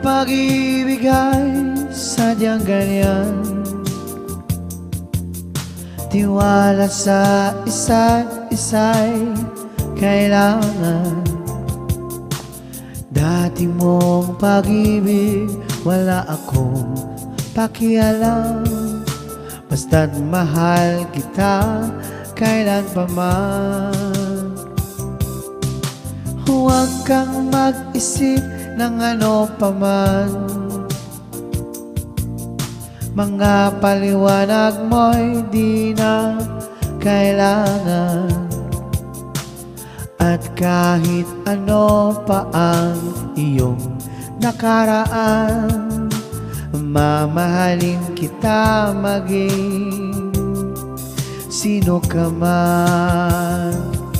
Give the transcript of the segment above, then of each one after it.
pag-ibig ay sadyang ganyan, tiwala sa isa't isa'y kailangan. Dati mong pag-ibig, wala akong pakialam, basta't mahal kita kailan pa man. Huwag kang mag-isip ng ano pa man, mga paliwanag mo'y di na kailangan. At kahit ano pa ang iyong nakaraan, mamahalin kita maging sino ka man.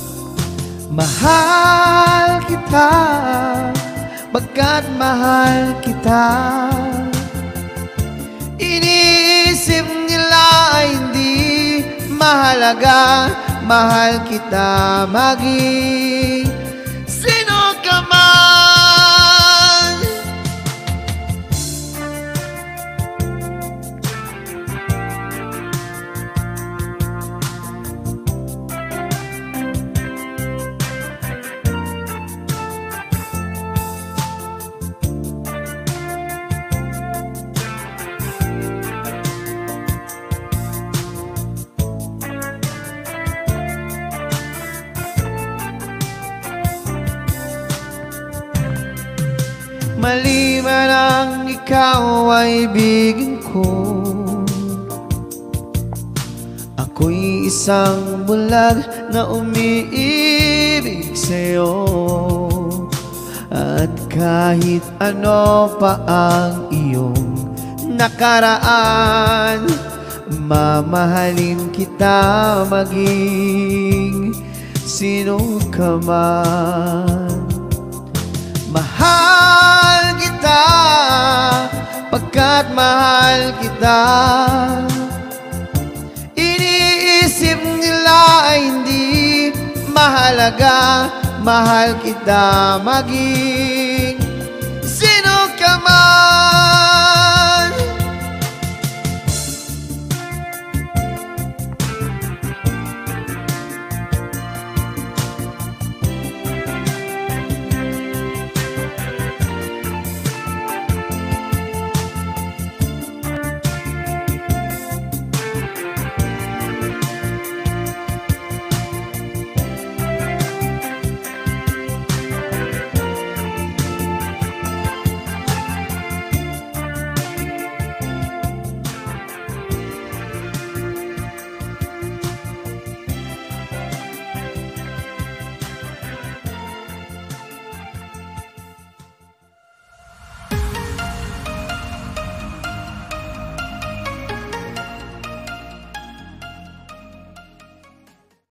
Mahal kita, bagkat mahal kita. Iniisip nila hindi mahalaga, mahal kita maging sino ka man. Mali man ang ikaw ay ibigin ko, ako'y isang bulag na umiibig sa'yo. At kahit ano pa ang iyong nakaraan, mamahalin kita maging sino ka man. Mahal kita, pagkat mahal kita. Iniisip nila hindi mahalaga, mahal kita maging